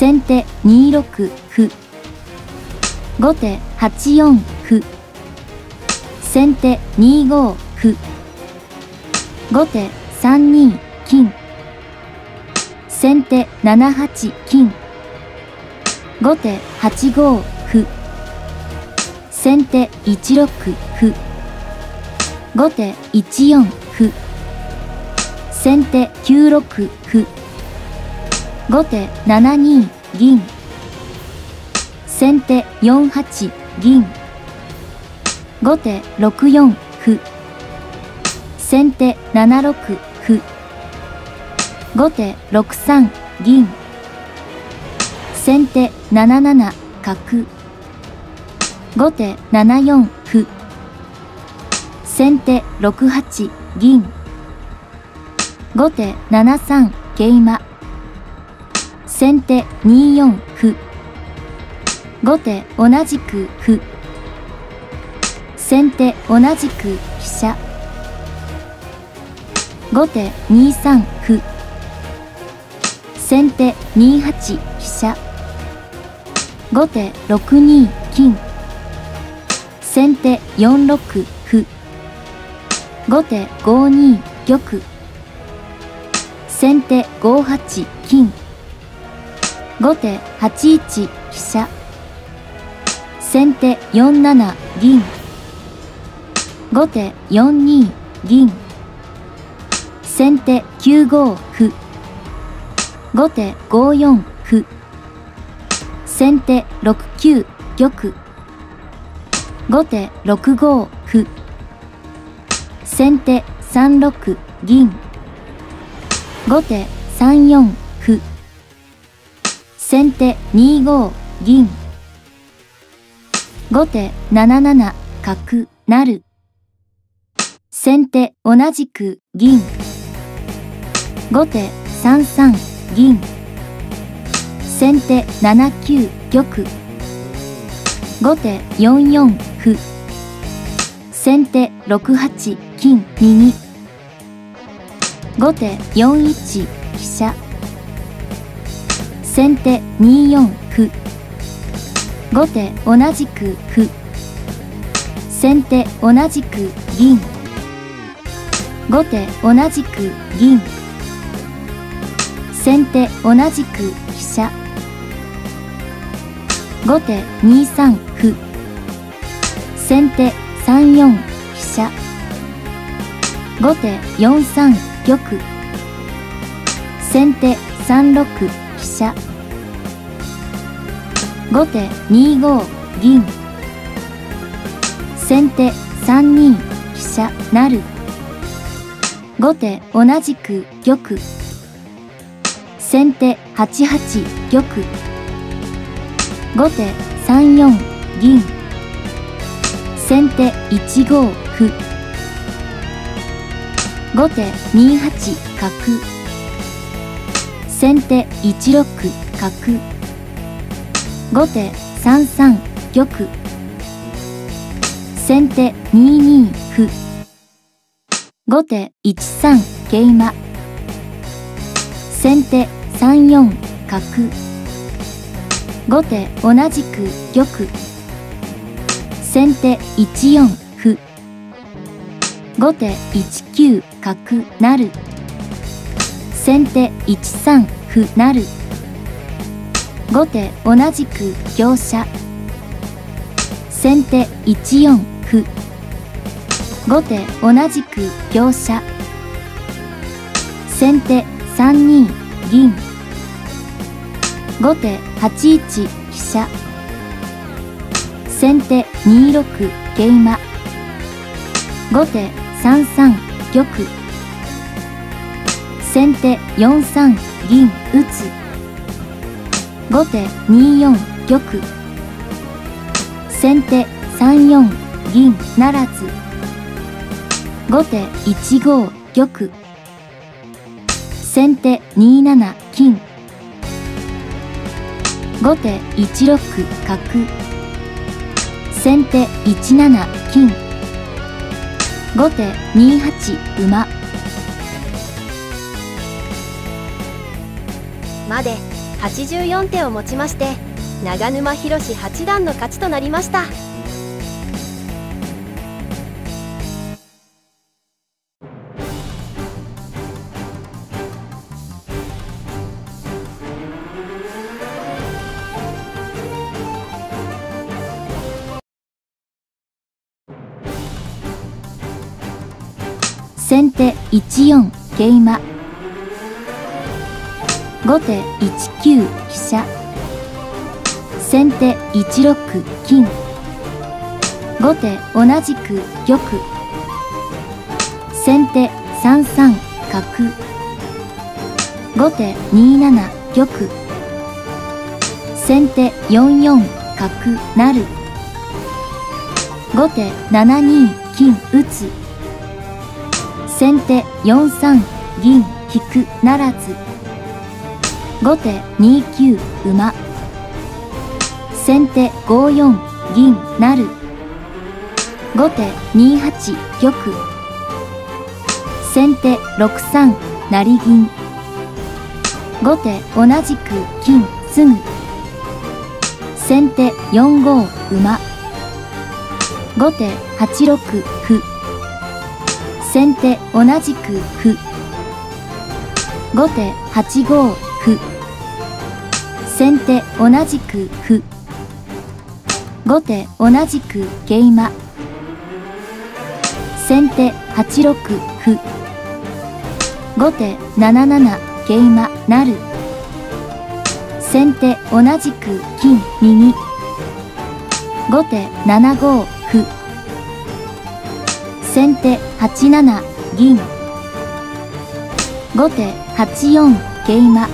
先手2六歩。後手8四歩。先手2五歩。後手3二金。先手7八金。後手8五歩。先手1六歩。後手1四歩。先手9六歩。後手7二銀。先手4八銀。後手6四歩。先手7六歩。後手6三銀。先手7七角。後手7四歩。先手6八銀。後手7三桂馬。先手2四歩。後手同じく歩。先手同じく飛車。後手2三歩。先手2八飛車。後手6二金。先手4六歩。後手5二玉。先手5八金。後手8一飛車。先手4七銀。後手4二銀。先手9五歩。後手5四歩。先手6九玉。後手6五歩。先手3六銀。後手3四歩。先手2五銀。後手7七角成。先手同じく銀。後手3三銀。先手7九玉。後手4四歩。先手6八金右。後手4一飛車。先手2四歩。後手同じく歩。先手同じく銀。後手同じく銀。先手同じく飛車。後手2三歩。先手3四飛車。後手4三玉。先手3六飛車。後手2五銀。先手3二飛車成。後手同じく玉。先手8八玉。後手3四銀。先手1五歩。後手2八角。先手1六角。後手3三玉。先手2二歩。後手1三桂馬。先手3四角。後手同じく玉。先手1四歩。後手1九角成。先手1三歩成。後手同じく香車。先手1四歩。後手同じく香車。先手3二銀。後手8一飛車。先手2六桂馬。後手3三玉。先手4三銀打つ。後手2四玉。先手3四銀ならず。後手1五玉。先手2七金。後手1六角。先手1七金。後手2八馬。 まで 84手をもちまして長沼博八段の勝ちとなりました。 先手1四桂馬、後手1九飛車、先手1六金、後手同じく玉、先手3三角、後手2七玉、先手4四角成、後手7二金打つ、先手4三銀引くならず、後手2九馬、先手5四銀成、後手2八玉、先手6三成銀、後手同じく金すぐ、先手4五馬、後手8六歩、先手同じく歩、後手8五歩、先手同じく歩、後手同じく桂馬、先手8六歩、後手7七桂馬成、先手同じく金右、後手7五歩、先手8七銀、後手8四桂馬、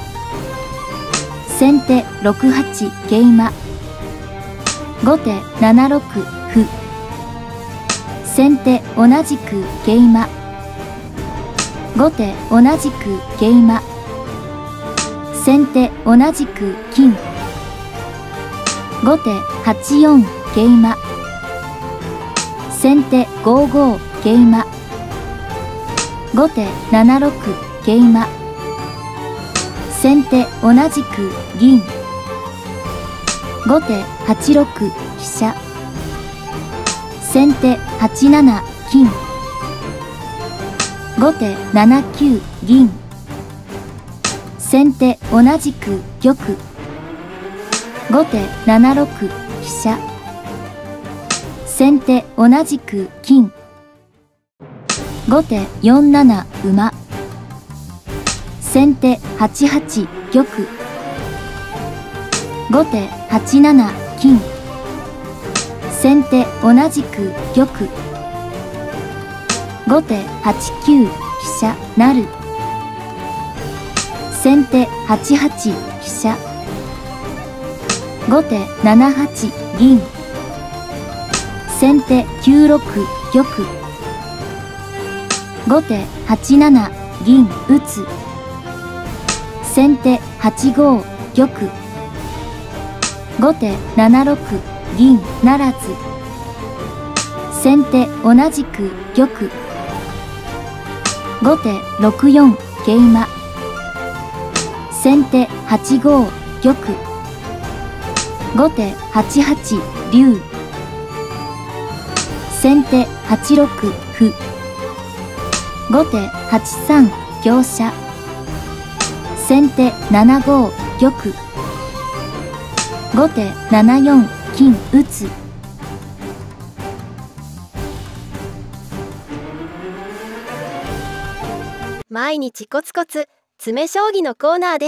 先手6八桂馬、後手7六歩、先手同じく桂馬、後手同じく桂馬、先手同じく金、後手8四桂馬、先手5五桂馬、後手7六桂馬、先手同じく銀、後手8六飛車、先手8七金、後手7九銀、先手同じく玉、後手7六飛車、先手同じく金、後手4七馬、先手8八玉、後手8七金、先手同じく玉、後手8九飛車成、先手8八飛車、後手7八銀、先手9六玉、後手8七銀打つ、先手8五玉、後手7六銀ならず、先手同じく玉、後手6四桂馬、先手8五玉、後手8八竜、先手8六歩、後手8三香車、先手7五玉、後手7四金打つ。 毎日コツコツ詰将棋のコーナーです。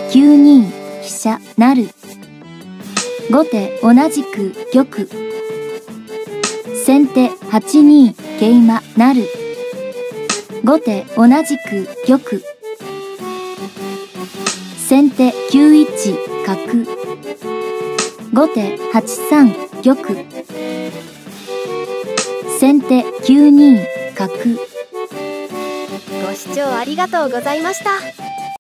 9二飛車成。後手同じく玉。先手8二桂馬成。後手同じく玉。先手9一角。後手8三玉。先手9二角。 ご視聴ありがとうございました。